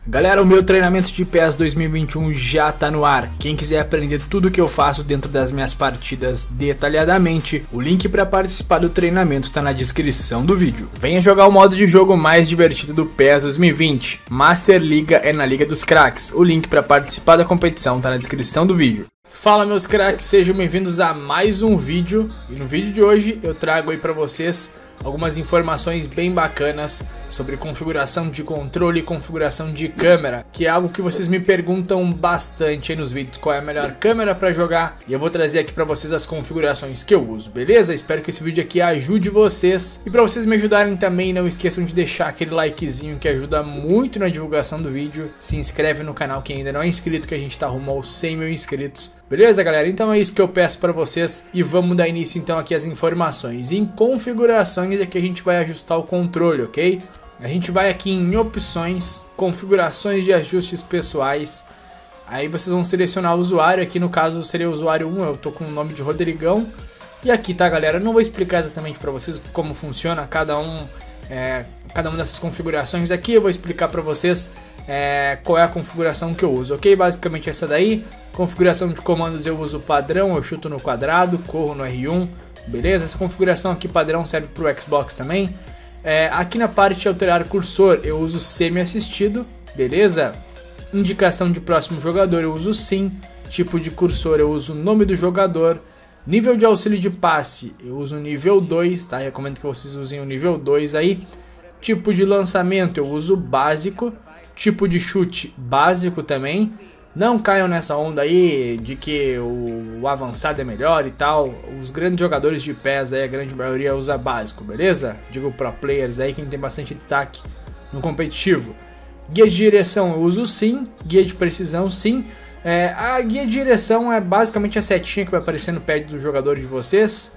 Galera, o meu treinamento de PES 2021 já tá no ar. Quem quiser aprender tudo o que eu faço dentro das minhas partidas detalhadamente, o link para participar do treinamento tá na descrição do vídeo. Venha jogar o modo de jogo mais divertido do PES 2020. Master Liga é na Liga dos Cracks. O link para participar da competição tá na descrição do vídeo. Fala meus craques, sejam bem-vindos a mais um vídeo. E no vídeo de hoje eu trago aí para vocês algumas informações bem bacanas sobre configuração de controle e configuração de câmera, que é algo que vocês me perguntam bastante aí nos vídeos, qual é a melhor câmera para jogar, e eu vou trazer aqui para vocês as configurações que eu uso, beleza? Espero que esse vídeo aqui ajude vocês, e para vocês me ajudarem também, não esqueçam de deixar aquele likezinho que ajuda muito na divulgação do vídeo, se inscreve no canal quem ainda não é inscrito, que a gente tá rumo aos 100 mil inscritos, beleza galera? Então é isso que eu peço para vocês, e vamos dar início então aqui às informações. Em configurações aqui a gente vai ajustar o controle, ok? A gente vai aqui em opções, configurações de ajustes pessoais. Aí vocês vão selecionar o usuário, aqui no caso seria o usuário 1, eu tô com o nome de Rodrigão. E aqui tá galera, eu não vou explicar exatamente para vocês como funciona cada uma dessas configurações aqui. Eu vou explicar para vocês qual é a configuração que eu uso, ok? Basicamente essa daí, configuração de comandos eu uso padrão, eu chuto no quadrado, corro no R1. Beleza? Essa configuração aqui padrão serve para o Xbox também. Aqui na parte de alterar cursor eu uso semi-assistido, beleza? Indicação de próximo jogador eu uso sim. Tipo de cursor eu uso o nome do jogador. Nível de auxílio de passe eu uso nível 2, tá? Recomendo que vocês usem o nível 2 aí. Tipo de lançamento eu uso básico. Tipo de chute básico também. Não caiam nessa onda aí de que o avançado é melhor e tal. Os grandes jogadores de PES aí, a grande maioria usa básico, beleza? Digo pro players aí, quem tem bastante destaque no competitivo. Guia de direção eu uso sim, guia de precisão sim. A guia de direção é basicamente a setinha que vai aparecer no pad do jogador de vocês.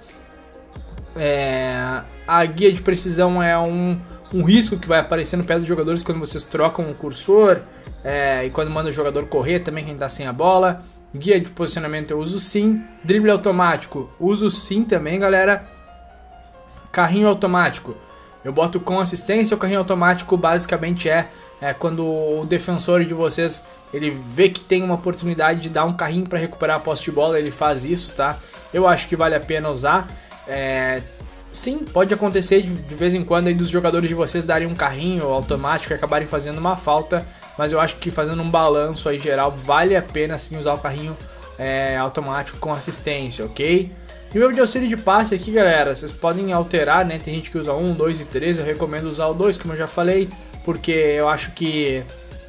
A guia de precisão é um risco que vai aparecer no pé dos jogadores quando vocês trocam o cursor. E quando manda o jogador correr também, quem tá sem a bola. Guia de posicionamento eu uso sim. Drible automático uso sim também, galera. Carrinho automático eu boto com assistência. O carrinho automático basicamente é quando o defensor de vocês ele vê que tem uma oportunidade de dar um carrinho para recuperar a posse de bola, ele faz isso, tá? Eu acho que vale a pena usar. Sim, pode acontecer de vez em quando aí dos jogadores de vocês darem um carrinho automático e acabarem fazendo uma falta, mas eu acho que fazendo um balanço aí geral vale a pena sim usar o carrinho automático com assistência, ok? Nível de auxílio de passe aqui galera, vocês podem alterar, né? Tem gente que usa 1, 2 e 3, eu recomendo usar o 2 como eu já falei, porque eu acho que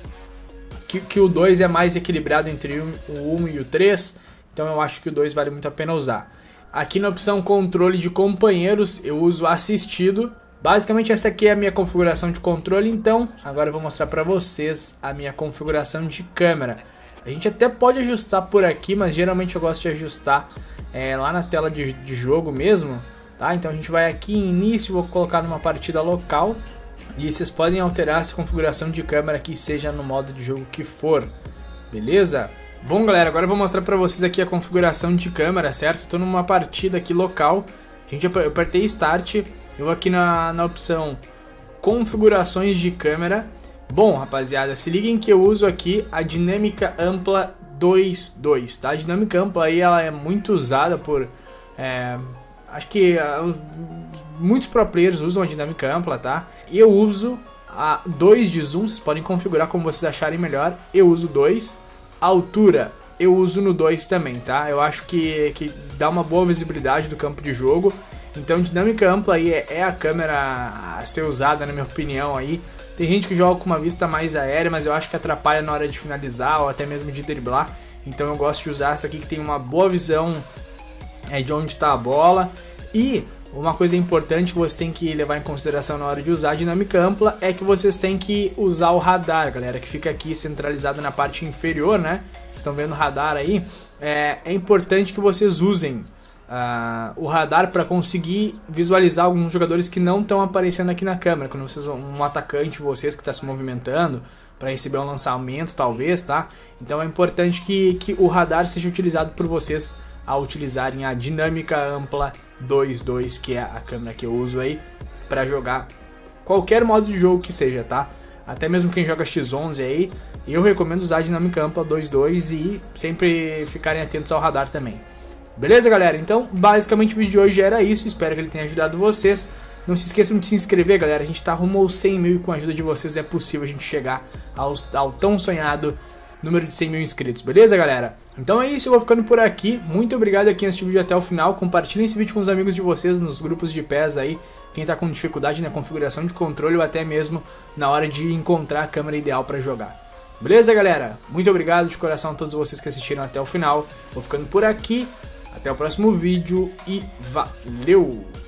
o 2 é mais equilibrado entre o 1 e o 3, então eu acho que o 2 vale muito a pena usar. Aqui na opção controle de companheiros eu uso assistido. Basicamente essa aqui é a minha configuração de controle, então agora eu vou mostrar para vocês a minha configuração de câmera. A gente até pode ajustar por aqui, mas geralmente eu gosto de ajustar lá na tela de jogo mesmo, tá? Então a gente vai aqui em início, vou colocar numa partida local e vocês podem alterar essa configuração de câmera aqui, seja no modo de jogo que for, beleza? Bom galera, agora eu vou mostrar pra vocês aqui a configuração de câmera, certo? Tô numa partida aqui local, eu apertei Start, eu vou aqui na opção Configurações de câmera. Bom rapaziada, se liguem que eu uso aqui a dinâmica ampla 2.2, tá? A dinâmica ampla aí ela é muito usada por... acho que muitos pro players usam a dinâmica ampla, tá? Eu uso a 2 de zoom, vocês podem configurar como vocês acharem melhor, eu uso 2. Altura eu uso no 2 também, tá? Eu acho que dá uma boa visibilidade do campo de jogo. Então dinâmica ampla aí é a câmera a ser usada, na minha opinião aí. Tem gente que joga com uma vista mais aérea, mas eu acho que atrapalha na hora de finalizar ou até mesmo de driblar. Então eu gosto de usar essa aqui que tem uma boa visão de onde está a bola. E uma coisa importante que você tem que levar em consideração na hora de usar a dinâmica ampla é que vocês têm que usar o radar, galera, que fica aqui centralizado na parte inferior, né? Vocês estão vendo o radar aí? É importante que vocês usem o radar para conseguir visualizar alguns jogadores que não estão aparecendo aqui na câmera. Quando vocês um atacante de vocês que está se movimentando para receber um lançamento, talvez, tá? Então é importante que o radar seja utilizado por vocês a utilizarem a dinâmica ampla 2.2, que é a câmera que eu uso aí para jogar qualquer modo de jogo que seja, tá? até mesmo quem joga X11 aí, eu recomendo usar a dinâmica ampla 2.2 e sempre ficarem atentos ao radar também. Beleza, galera? Então, basicamente o vídeo de hoje era isso, espero que ele tenha ajudado vocês. Não se esqueçam de se inscrever, galera, a gente tá rumo aos 100 mil e com a ajuda de vocês é possível a gente chegar ao tão sonhado número de 100 mil inscritos, beleza, galera? Então é isso, eu vou ficando por aqui. Muito obrigado a quem assistiu o vídeo até o final. Compartilhem esse vídeo com os amigos de vocês nos grupos de PES aí. Quem tá com dificuldade na configuração de controle ou até mesmo na hora de encontrar a câmera ideal para jogar. Beleza, galera? Muito obrigado de coração a todos vocês que assistiram até o final. Vou ficando por aqui. Até o próximo vídeo e valeu!